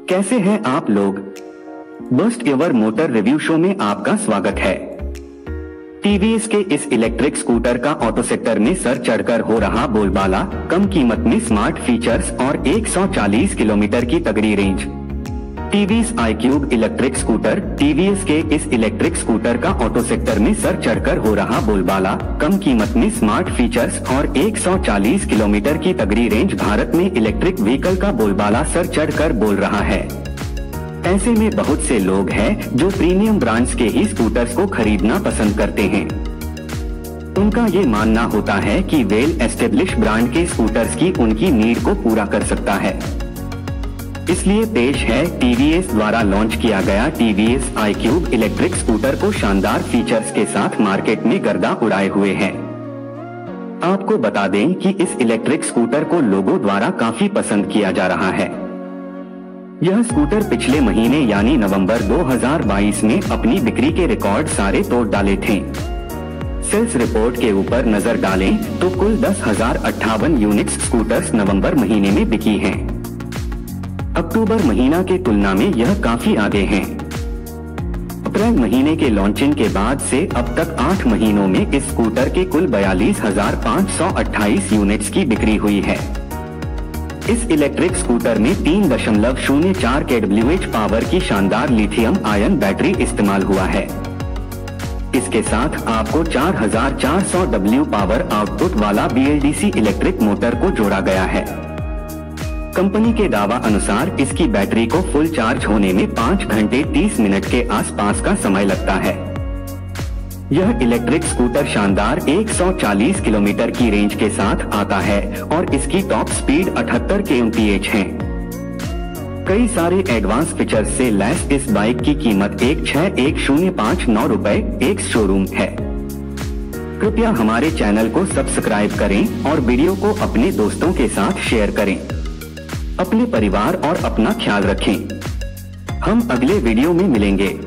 कैसे हैं आप लोग? Best your motor review show में आपका स्वागत है। टीवीएस के इस इलेक्ट्रिक स्कूटर का ऑटो सेक्टर में सर चढ़कर हो रहा बोलबाला, कम कीमत में स्मार्ट फीचर्स और 140 किलोमीटर की तगड़ी range. TVS iQube electric scooter. TVS के इस इलेक्ट्रिक स्कूटर का ऑटो सेक्टर में सर चढ़कर हो रहा बोलबाला, कम कीमत में स्मार्ट फीचर्स और 140 किलोमीटर की तगड़ी रेंज भारत में इलेक्ट्रिक व्हीकल का बोलबाला सर चढ़कर बोल रहा है। ऐसे में बहुत से लोग हैं जो प्रीमियम ब्रांड्स के ही स्कूटर्स को खरीदना पसंद करते हैं। उनका ये मानना होता है कि वेल एस्टेब्लिश ब्रांड के स्कूटर्स की उनकी नीड को पूरा कर सकता है। इसलिए पेश है टीवीएस द्वारा लॉन्च किया गया टीवीएस iQube इलेक्ट्रिक स्कूटर को शानदार फीचर्स के साथ मार्केट में गर्दा उड़ाए हुए हैं। आपको बता दें कि इस इलेक्ट्रिक स्कूटर को लोगों द्वारा काफी पसंद किया जा रहा है। यह स्कूटर पिछले महीने यानी नवंबर 2022 में अपनी बिक्री के रिकॉर्ड सारे तोड़ डाले थे। सेल्स रिपोर्ट के ऊपर नजर डालें तो कुल 10,058 यूनिट्स स्कूटर्स नवंबर महीने में बिकी हैं। अक्टूबर महीना के तुलना में यह काफी आगे हैं। अप्रैल महीने के लॉन्चिंग के बाद से अब तक 8 महीनों में इस स्कूटर के कुल 42,528 यूनिट्स की बिक्री हुई है। इस इलेक्ट्रिक स्कूटर में 3.04 kWh पावर की शानदार लिथियम आयन बैटरी इस्तेमाल हुआ है। इसके साथ आपको 4400 W पावर आउटपुट वाला BLDC इलेक्ट्रिक मोटर को जोड़ा गया है। कंपनी के दावा अनुसार इसकी बैटरी को फुल चार्ज होने में 5 घंटे 30 मिनट के आसपास का समय लगता है। यह इलेक्ट्रिक स्कूटर शानदार 140 किलोमीटर की रेंज के साथ आता है और इसकी टॉप स्पीड 78 kmph है। कई सारे एडवांस फीचर्स से लैस इस बाइक की कीमत 161,059 रुपए एक्स शोरूम है। कृपया हमारे चैनल को सब्सक्राइब करें और वीडियो को अपने दोस्तों के साथ शेयर करें। अपने परिवार और अपना ख्याल रखें। हम अगले वीडियो में मिलेंगे।